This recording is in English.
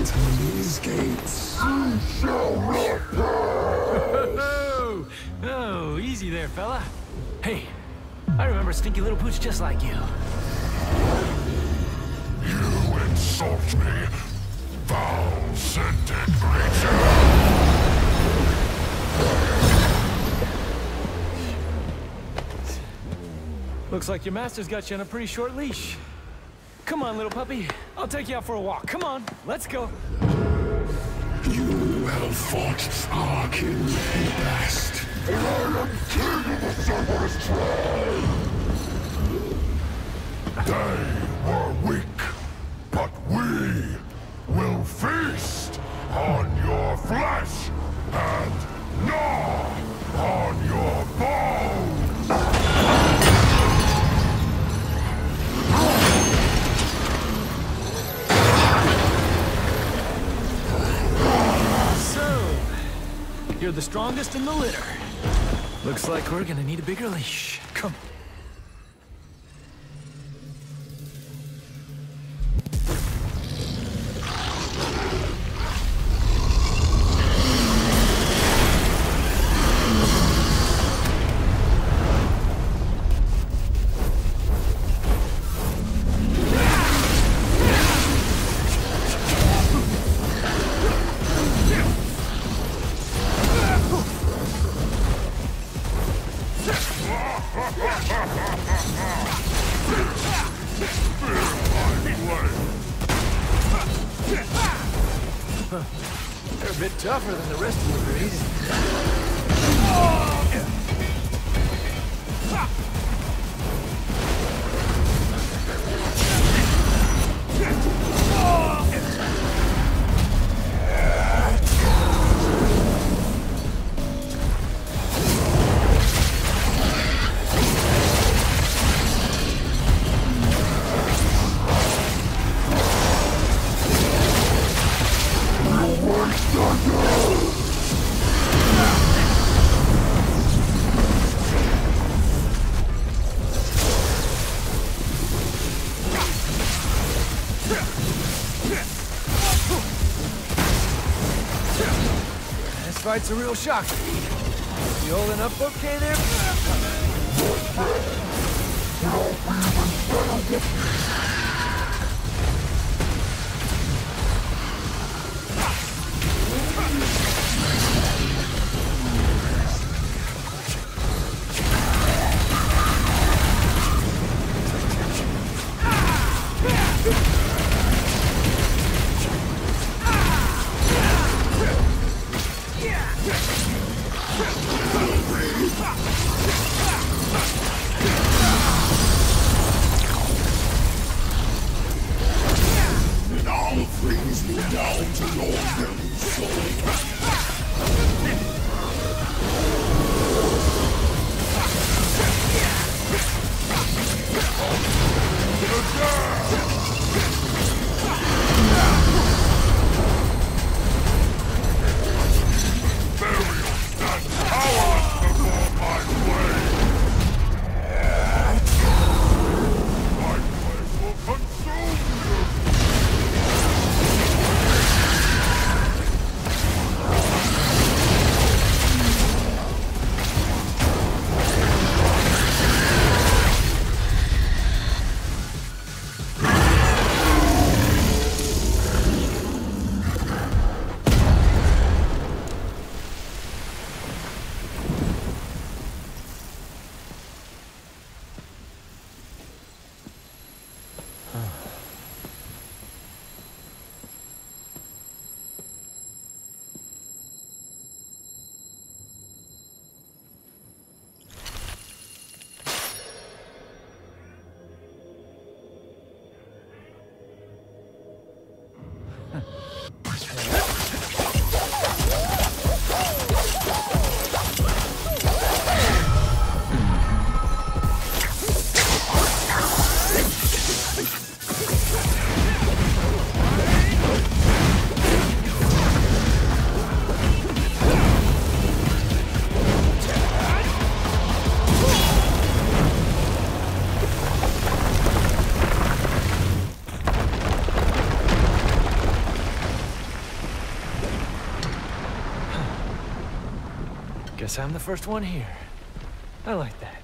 enter these gates, you shall not pass! Oh, easy there, fella. Hey, I remember a stinky little pooch just like you. You insult me, foul-scented creature! Looks like your master's got you on a pretty short leash. Come on, little puppy. I'll take you out for a walk. Come on, let's go. You well fought, Arkin and Bast. And I am king of the Cerberus tribe! They were weak, but we will feast on your flesh and gnaw on your bones! You're the strongest in the litter. Looks like we're gonna need a bigger leash. Come. They're a bit tougher than the rest of the breed. This fight's a real shocker. You holding up okay there? Guess I'm the first one here. I like that.